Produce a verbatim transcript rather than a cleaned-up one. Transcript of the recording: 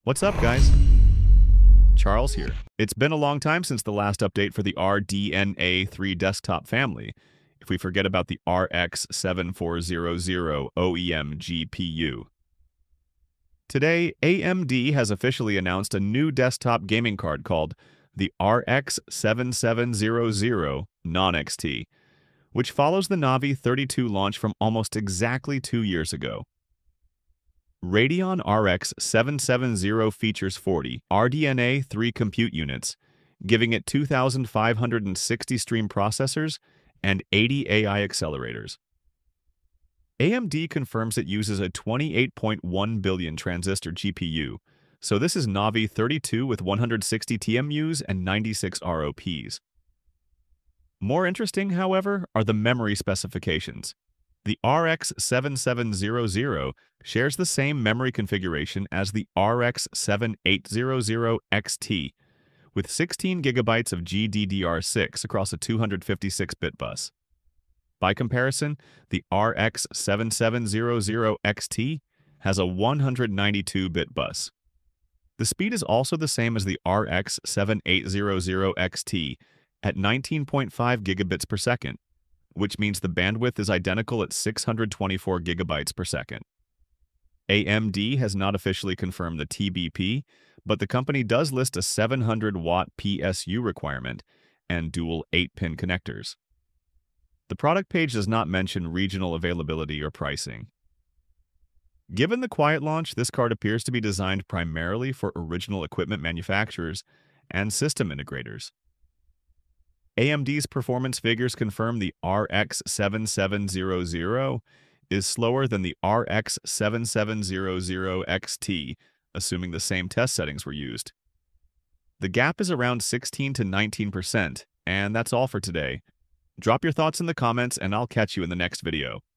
What's up, guys? Charles here. It's been a long time since the last update for the R D N A three desktop family, if we forget about the R X seven four zero zero O E M G P U. Today, A M D has officially announced a new desktop gaming card called the R X seven seven zero zero non-X T, which follows the Navi thirty-two launch from almost exactly two years ago. Radeon R X seven seventy features forty R D N A three compute units, giving it two thousand five hundred sixty stream processors and eighty A I accelerators. A M D confirms it uses a twenty-eight point one billion transistor G P U, so this is Navi thirty-two with one hundred sixty T M Us and ninety-six R O Ps. More interesting, however, are the memory specifications. The R X seven seven zero zero shares the same memory configuration as the R X seven eight zero zero X T, with sixteen gigabytes of G D D R six across a two hundred fifty-six bit bus. By comparison, the R X seven seven zero zero X T has a one hundred ninety-two bit bus. The speed is also the same as the R X seven eight zero zero X T at nineteen point five gigabits per second, which means the bandwidth is identical at six hundred twenty-four gigabytes per second. A M D has not officially confirmed the T B P, but the company does list a seven hundred watt P S U requirement and dual eight pin connectors. The product page does not mention regional availability or pricing. Given the quiet launch, this card appears to be designed primarily for original equipment manufacturers and system integrators. A M D's performance figures confirm the R X seven seven zero zero is slower than the R X seven seven zero zero X T, assuming the same test settings were used. The gap is around sixteen to nineteen percent, and that's all for today. Drop your thoughts in the comments, and I'll catch you in the next video.